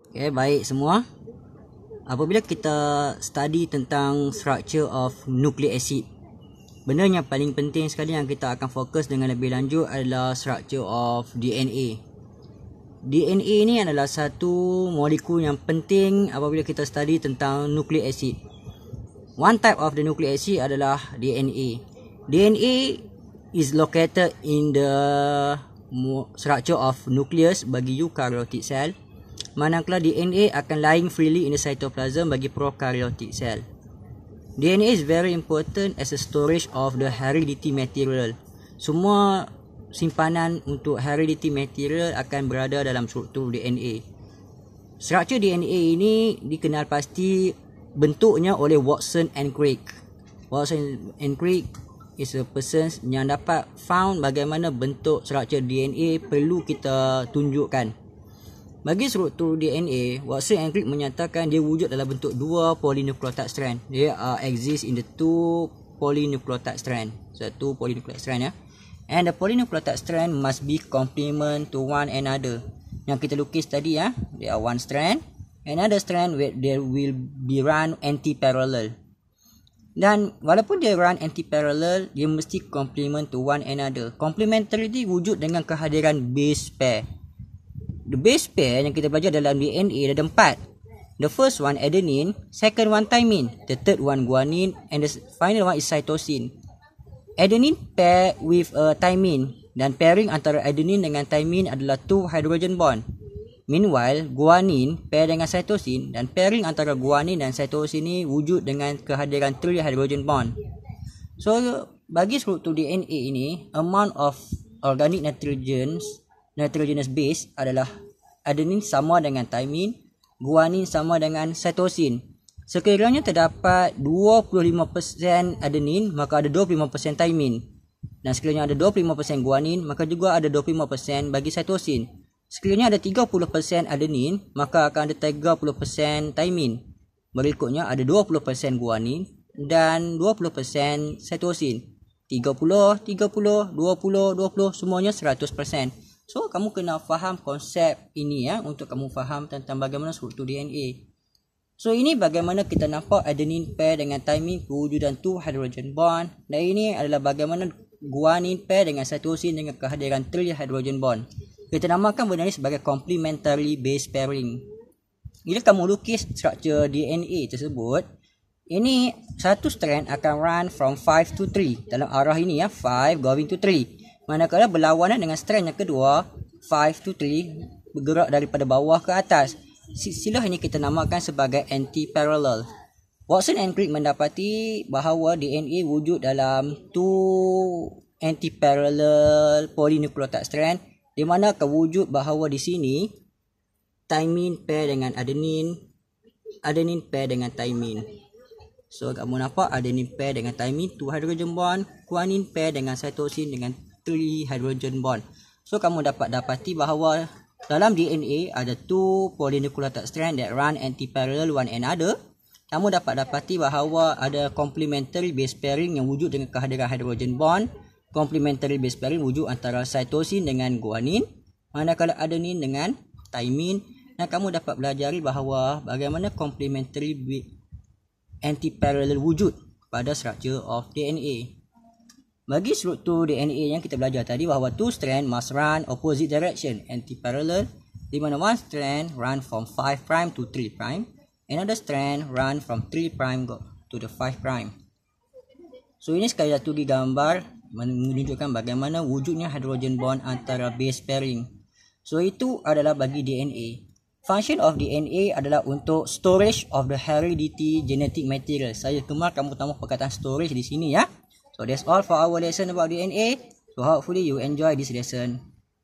Okay, baik semua. Apabila kita study tentang structure of nucleic acid, benda yang paling penting sekali yang kita akan fokus dengan lebih lanjut adalah structure of DNA. DNA ini adalah satu molekul yang penting apabila kita study tentang nucleic acid. One type of the nucleic acid adalah DNA. DNA is located in the structure of nucleus bagi eukaryotic cell, manakala DNA akan lying freely in the cytoplasm bagi prokaryotic cell. DNA is very important as a storage of the heredity material. Semua simpanan untuk heredity material akan berada dalam struktur DNA. Struktur DNA ini dikenal pasti bentuknya oleh Watson and Crick. Watson and Crick is a person yang dapat found bagaimana bentuk struktur DNA perlu kita tunjukkan. Bagi struktur DNA, Watson and Crick menyatakan dia wujud dalam bentuk dua polynucleotide strand. Dia exist in the two polynucleotide strand. Satu polynucleotide strand ya. And the polynucleotide strand must be complement to one another. Yang kita lukis tadi ya, there are one strand, another strand where there will be run anti-parallel. Dan walaupun dia run anti-parallel, dia mesti complement to one another. Complementarity wujud dengan kehadiran base pair. The base pair yang kita belajar dalam DNA ada 4. The first one adenine, second one thymine, the third one guanine, and the final one is cytosine. Adenine pair with thymine, dan pairing antara adenine dengan thymine adalah 2 hydrogen bond. Meanwhile, guanine pair dengan cytosine, dan pairing antara guanine dan cytosine ni wujud dengan kehadiran 3 hydrogen bond. So, bagi struktur DNA ini, amount of organic nitrogenous base adalah adenine sama dengan thymine, guanine sama dengan cytosine. Sekiranya terdapat 25% adenine, maka ada 25% thymine. Dan sekiranya ada 25% guanine, maka juga ada 25% bagi cytosine. Sekiranya ada 30% adenine, maka akan ada 30% thymine. Berikutnya ada 20% guanine dan 20% cytosine. 30, 30, 20, 20, semuanya 100%. So, kamu kena faham konsep ini ya, untuk kamu faham tentang bagaimana struktur DNA. So, ini bagaimana kita nampak adenine pair dengan thymine kewujudan 2 hydrogen bond. Dan ini adalah bagaimana guanine pair dengan cytosine dengan kehadiran 3 hydrogen bond. Kita namakan benda ini sebagai complementary base pairing. Bila kamu lukis struktur DNA tersebut, ini satu strand akan run from 5 to 3. Dalam arah ini ya, 5 going to 3. Manakala berlawanan dengan strand yang kedua, 5 to 3, bergerak daripada bawah ke atas. Silsilah ini kita namakan sebagai anti-parallel. Watson and Crick mendapati bahawa DNA wujud dalam 2 anti-parallel polynucleotide strand, di mana kewujud bahawa di sini thymine pair dengan adenine, adenine pair dengan thymine. So kamu nampak adenine pair dengan thymine 2 hydrogen bond, guanine pair dengan cytosine dengan 3 hydrogen bond. So kamu dapat dapati bahawa dalam DNA ada 2 polynucleotide strand that run anti-parallel one another. Kamu dapat dapati bahawa ada complementary base pairing yang wujud dengan kehadiran hydrogen bond. Complementary base pairing wujud antara cytosine dengan guanine, manakala adenine dengan thymine. Dan kamu dapat pelajari bahawa bagaimana complementary anti-parallel wujud pada structure of DNA. Bagi struktur DNA yang kita belajar tadi bahawa 2 strand must run opposite direction, anti-parallel, di mana one strand run from 5' to 3', another strand run from 3' to the 5'. So ini sekali satu gambar menunjukkan bagaimana wujudnya hydrogen bond antara base pairing. So itu adalah bagi DNA. Function of DNA adalah untuk storage of the heredity genetic material. Saya kemar kamu tambah perkataan storage di sini ya. So that's all for our lesson about DNA. So hopefully you enjoy this lesson.